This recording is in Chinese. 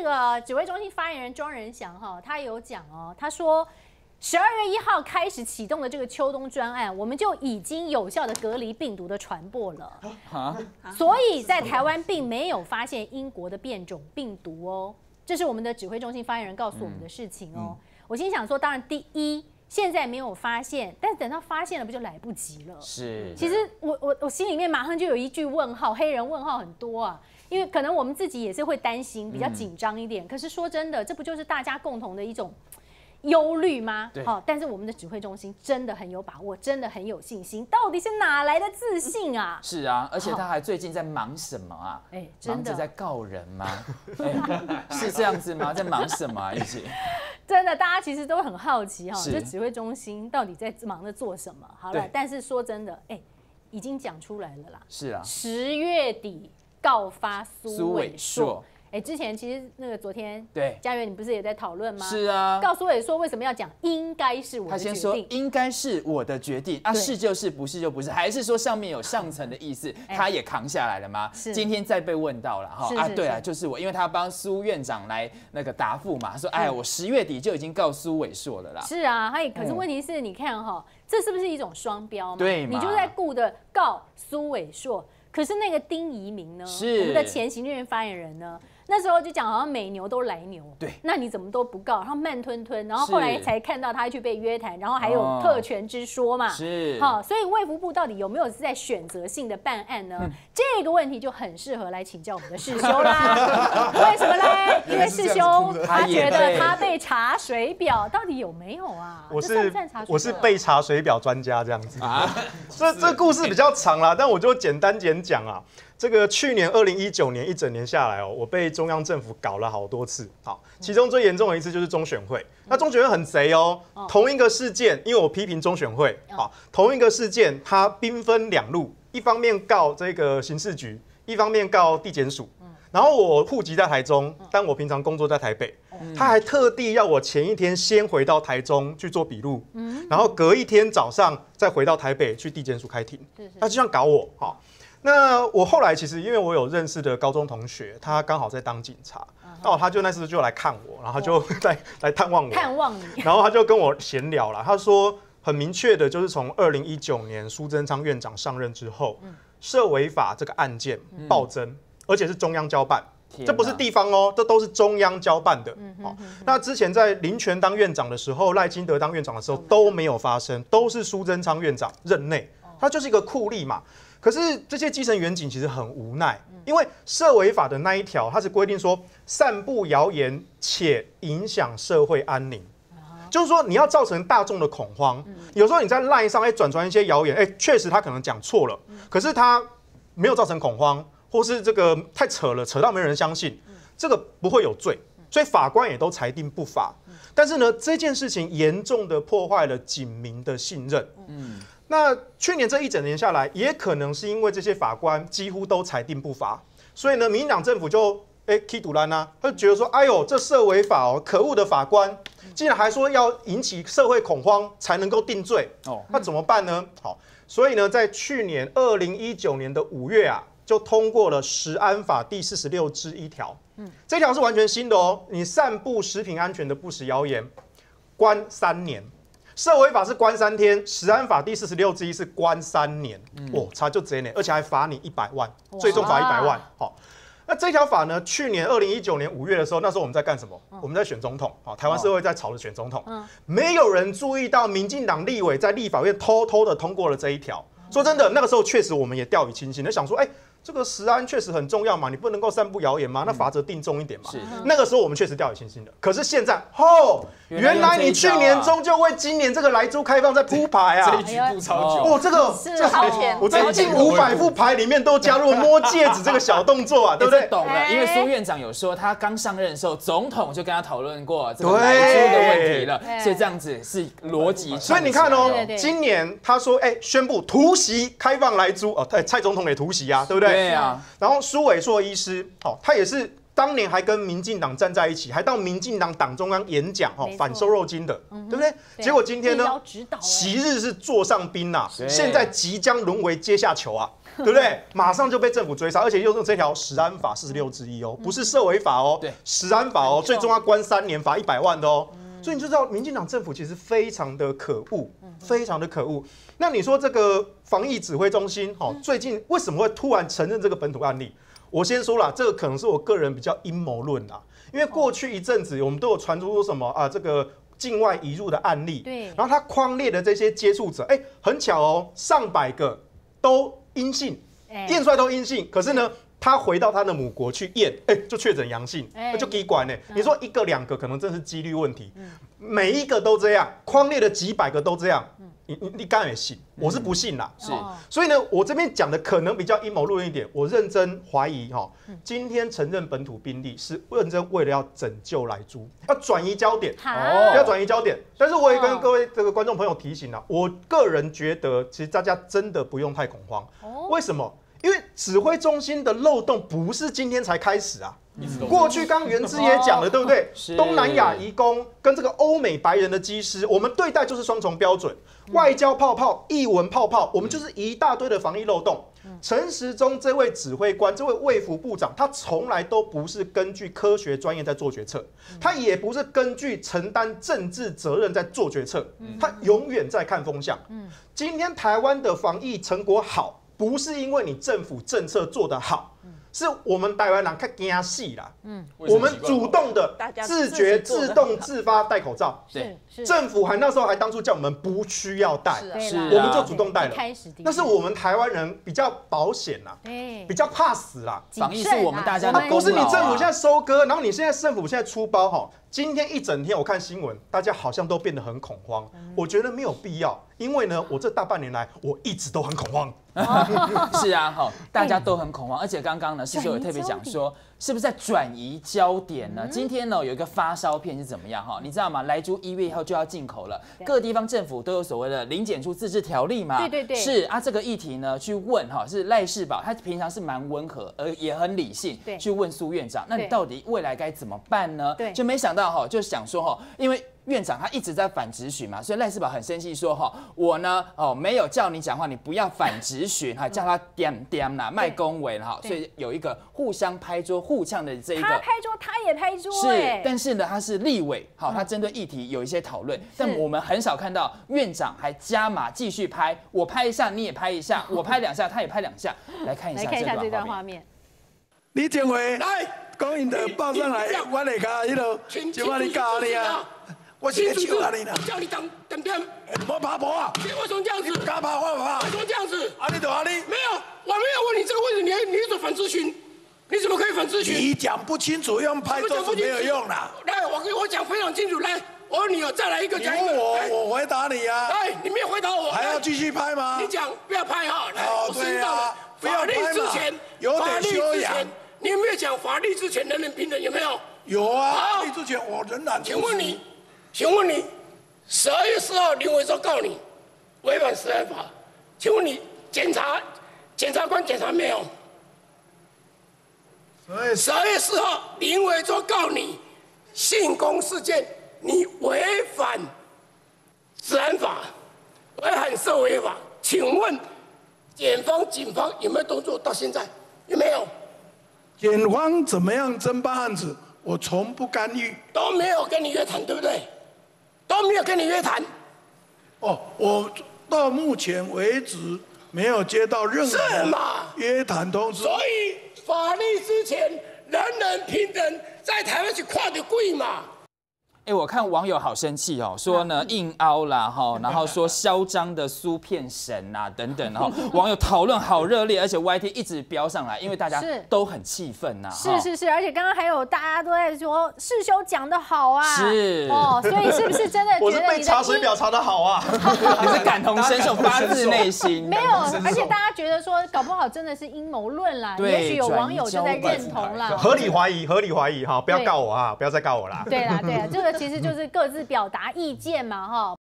个指挥中心发言人庄仁祥哈，他有讲哦，他说12月1号开始启动的这个秋冬专案，我们就已经有效的隔离病毒的传播了。所以在台湾并没有发现英国的变种病毒哦，这是我们的指挥中心发言人告诉我们的事情哦。我心想说，当然第一，现在没有发现，但是等到发现了，不就来不及了？是。其实我心里面马上就有一句问号，黑人问号很多啊，因为可能我们自己也是会担心，比较紧张一点。可是说真的，这不就是大家共同的一种忧虑吗？好，但是我们的指挥中心真的很有把握，真的很有信心。到底是哪来的自信啊？ 是啊，而且他还最近在忙什么啊？忙着在告人吗？是这样子吗？在忙什么啊？一起。 真的，大家其实都很好奇哈，这指挥中心到底在忙着做什么？好了，但是说真的，已经讲出来了啦。是啊，10月底告发苏伟硕。之前其实那个昨天，对，嘉源你不是也在讨论吗？是啊，告苏伟硕为什么要讲应该是我的决定？他先说应该是我的决定啊，是就是，不是就不是，还是说上面有上层的意思，他也扛下来了吗？今天再被问到了哈啊，对啊，就是我，因为他帮苏院长来那个答复嘛，说我10月底就已经告苏伟硕了啦。是啊，可是问题是你看哈，这是不是一种双标嘛？ 对， 你就在顾着告苏伟硕，可是那个丁怡明呢？是我们的前行政院发言人呢？那时候就讲好像美牛都来牛，对，那你怎么都不告，然后慢吞吞，然后后来才看到他去被约谈，然后还有特权之说嘛，是，好，所以卫福部到底有没有是在选择性的办案呢？这个问题就很适合来请教我们的世修啦。为什么嘞？因为世修他觉得他被查水表，到底有没有啊？ 我是被查水表专家这样子啊，这故事比较长啦，但我就简单讲啊。这个去年2019年一整年下来哦，我被中央政府搞了好多次。好，其中最严重的一次就是中选会。那中选会很贼哦，同一个事件，因为我批评中选会，好，同一个事件它兵分两路，一方面告这个刑事局，一方面告地检署。然后我户籍在台中，但我平常工作在台北。他还特地要我前一天先回到台中去做笔录，然后隔一天早上再回到台北去地检署开庭。他就这样搞我，好。那我后来其实因为我有认识的高中同学，他刚好在当警察，然后他就那时就来看我，然后他就来探望我，然后他就跟我闲聊了。他说很明确的，就是从2019年苏贞昌院长上任之后，涉违法这个案件暴增，而且是中央交办，这不是地方哦，这都是中央交办的。那之前在林全当院长的时候，赖清德当院长的时候都没有发生，都是苏贞昌院长任内，他就是一个酷吏嘛。可是这些基层员警其实很无奈，因为涉违法的那一条，它是规定说散布谣言且影响社会安宁，就是说你要造成大众的恐慌。有时候你在 LINE 上转传一些谣言，确实他可能讲错了，可是他没有造成恐慌，或是这个太扯了，扯到没人相信，这个不会有罪，所以法官也都裁定不罚。但是呢，这件事情严重的破坏了警民的信任。那去年这一整年下来，也可能是因为这些法官几乎都裁定不罚，所以呢，民进党政府就起赌烂啊，他就觉得说，哎呦，这涉违法哦，可恶的法官，竟然还说要引起社会恐慌才能够定罪，那怎么办呢？好，所以呢，在去年2019年的5月啊，就通过了食安法第46之1条，这条是完全新的哦，你散布食品安全的不实谣言，关3年。涉违法是关3天，食安法第46之1是关3年，差就这呢，而且还罚你100万，最终罚100万。好，那这条法呢，去年2019年5月的时候，那时候我们在干什么？我们在选总统，台湾社会在吵着选总统，没有人注意到民进党立委在立法院偷偷的通过了这一条。说真的，那个时候确实我们也掉以轻心，就想说，这个食安确实很重要嘛，你不能够散布谣言嘛，那罚则定重一点嘛。那个时候我们确实掉以轻心的。可是现在，原来你去年中就为今年这个莱猪开放在铺排啊！ 这一局布超久， 这个我在近500副牌里面都加入摸戒指这个小动作啊，对不对？ 懂了，因为苏院长有说他刚上任的时候，总统就跟他讨论过这个莱猪的问题了，所以这样子是逻辑。 所以你看哦，今年他说，宣布突袭开放莱猪，蔡总统也突袭啊，对不对？ 对啊。 然后苏伟硕医师，他也是当年还跟民进党站在一起，还到民进党党中央演讲反瘦肉精的，对不对？结果今天呢，昔日是座上宾呐，现在即将沦为阶下囚啊，对不对？马上就被政府追杀，而且又用这条食安法46之一哦，不是社违法哦，食安法哦，最终要关3年，罚100万的哦。所以你就知道，民进党政府其实非常的可恶，非常的可恶。那你说这个防疫指挥中心，最近为什么会突然承认这个本土案例？我先说啦，这个可能是我个人比较阴谋论啦，因为过去一阵子我们都有传出说什么啊，这个境外移入的案例，对，然后他匡列的这些接触者，很巧哦，上百个都阴性，验出来都阴性，可是呢，他回到他的母国去验，就确诊阳性，那就给管呢。你说1个2个可能真是几率问题，每一个都这样，匡列的几百个都这样。你当然也信，我是不信啦。是，所以呢，我这边讲的可能比较阴谋论一点，我认真怀疑今天承认本土病例是认真为了要拯救莱猪，要转移焦点，要转移焦点。但是我也跟各位这个观众朋友提醒啦，我个人觉得其实大家真的不用太恐慌。为什么？因为指挥中心的漏洞不是今天才开始啊。过去刚元之也讲了，对不对？东南亚移工跟这个欧美白人的机师，我们对待就是双重标准，外交泡泡、艺文泡泡，我们就是一大堆的防疫漏洞。陈时中这位指挥官，这位卫福部长，他从来都不是根据科学专业在做决策，他也不是根据承担政治责任在做决策，他永远在看风向。今天台湾的防疫成果好，不是因为你政府政策做得好。是我们台湾人较惊死啦，我们主动的、自觉、自动、自发戴口罩，对，政府那时候还当初叫我们不需要戴，我们就主动戴了。但是我们台湾人比较保险啦，比较怕死啦， 防疫是我们大家的功劳啊。 不是你政府现在收割，然后你现在政府现在出包今天一整天我看新闻，大家好像都变得很恐慌，我觉得没有必要，因为呢，我这大半年来我一直都很恐慌。 是啊，大家都很恐慌，而且刚刚呢，世修也特别讲说，是不是在转移焦点呢？今天呢有一个发烧片是怎么样你知道吗？莱猪1月1号就要进口了，各地方政府都有所谓的零检出自治条例嘛。对，是啊，这个议题呢去问是赖士葆，他平常是蛮温和，也很理性，去问苏院长，那你到底未来该怎么办呢？就没想到就想说因为院长他一直在反质询嘛，所以赖士葆很生气说我呢没有叫你讲话，你不要反质询，叫他点啦，卖恭维了所以有一个互相拍桌互呛的这一个， 他拍桌他也拍桌， 是，但是呢他是立委，他针对议题有一些讨论，但我们很少看到院长还加码继续拍，我拍一下你也拍一下，我拍2下他也拍2下，来看一下这段画面。 李建辉来，讲因的报上来，我来甲迄落，就把你教你啊。我先救啊你了， 叫你等点， 莫爬坡啊！ 你为什么这样子？ 敢爬我爬？ 为什么这样子？ 啊你就啊你没有，我没有问你这个问题，你是反质询，你怎么可以反质询？ 你讲不清楚，用拍桌是没有用啦。 来，我讲非常清楚，来，我问你再来一个， 你问我回答你啊。 来，你没有回答我， 还要继续拍吗？ 你讲不要拍哈，来，我知道了。 不要拍嘛，有点修养。 你有没有讲法律之前人人平等？有没有？ 有啊，法律之前我仍然。 请问你，12月4号林委说告你违反食安法，请问你检察官检查没有？12月4号林委说告你性工事件，你违反食安法，违反社会法，请问检方警方有没有动作？到现在有没有？ 检方怎么样侦办案子，我从不干预， 都没有跟你约谈，对不对？都没有跟你约谈。 我到目前为止没有接到任何约谈通知。 所以法律之前人人平等，在台湾是跨得贵嘛？ 我看网友好生气说呢硬凹啦然后说嚣张的苏片神啊等等网友讨论好热烈，而且 YT 一直飙上来，因为大家都很气愤呐。 是，而且刚刚还有大家都在说世修讲得好啊， 是所以是不是真的觉得我是被查水表查得好啊？ 你是感同身受，发自内心。 没有，而且大家觉得说搞不好真的是阴谋论啦，也许有网友就在认同啦， 合理怀疑不要告我啊，不要再告我啦。 对啦，这个其实就是各自表达意见嘛